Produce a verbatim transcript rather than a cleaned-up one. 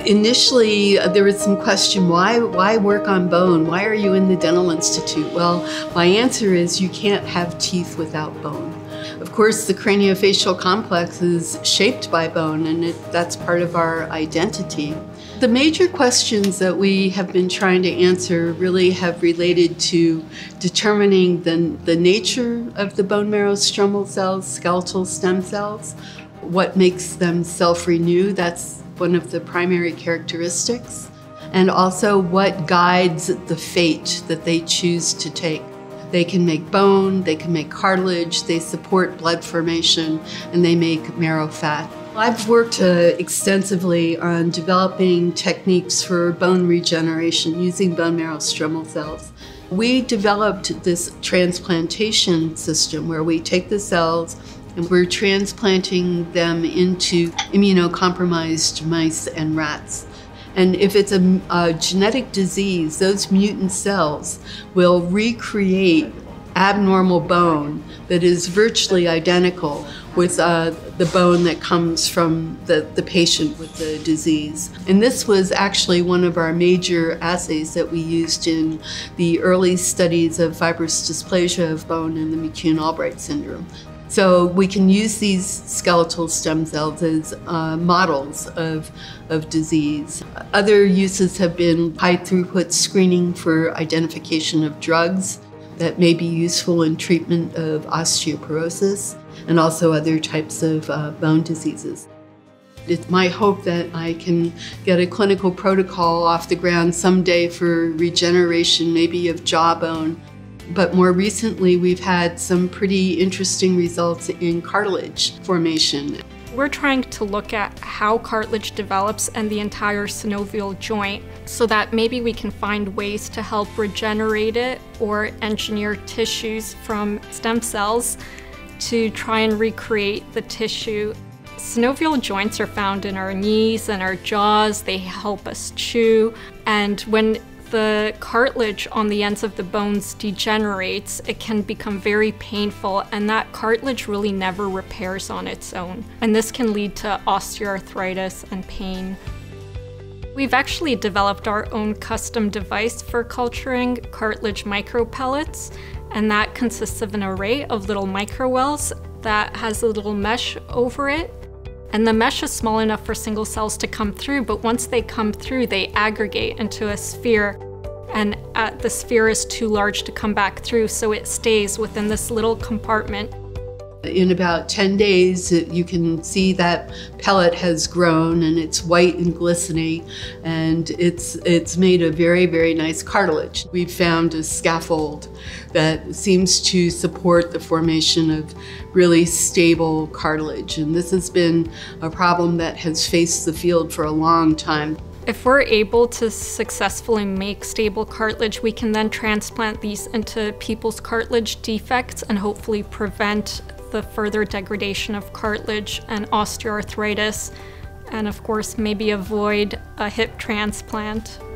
Initially, uh, there was some question, why, why work on bone? Why are you in the Dental Institute? Well, my answer is you can't have teeth without bone. Of course, the craniofacial complex is shaped by bone, and it, that's part of our identity. The major questions that we have been trying to answer really have related to determining the, the nature of the bone marrow stromal cells, skeletal stem cells, what makes them self-renew, that's one of the primary characteristics, and also what guides the fate that they choose to take. They can make bone, they can make cartilage, they support blood formation, and they make marrow fat. I've worked uh, extensively on developing techniques for bone regeneration using bone marrow stromal cells. We developed this transplantation system where we take the cells and we're transplanting them into immunocompromised mice and rats. And if it's a, a genetic disease, those mutant cells will recreate abnormal bone that is virtually identical with uh, the bone that comes from the, the patient with the disease. And this was actually one of our major assays that we used in the early studies of fibrous dysplasia of bone and the McCune-Albright syndrome. So we can use these skeletal stem cells as uh, models of, of disease. Other uses have been high throughput screening for identification of drugs that may be useful in treatment of osteoporosis and also other types of uh, bone diseases. It's my hope that I can get a clinical protocol off the ground someday for regeneration, maybe of jawbone. But more recently, we've had some pretty interesting results in cartilage formation. We're trying to look at how cartilage develops and the entire synovial joint so that maybe we can find ways to help regenerate it or engineer tissues from stem cells to try and recreate the tissue. Synovial joints are found in our knees and our jaws. They help us chew. And when the cartilage on the ends of the bones degenerates, it can become very painful, and that cartilage really never repairs on its own. And this can lead to osteoarthritis and pain. We've actually developed our own custom device for culturing cartilage micropellets, and that consists of an array of little microwells that has a little mesh over it. And the mesh is small enough for single cells to come through, but once they come through, they aggregate into a sphere. And uh, the sphere is too large to come back through, so it stays within this little compartment. In about ten days, you can see that pellet has grown and it's white and glistening, and it's, it's made a very, very nice cartilage. We've found a scaffold that seems to support the formation of really stable cartilage, and this has been a problem that has faced the field for a long time. If we're able to successfully make stable cartilage, we can then transplant these into people's cartilage defects and hopefully prevent the further degradation of cartilage and osteoarthritis, and of course maybe avoid a hip transplant.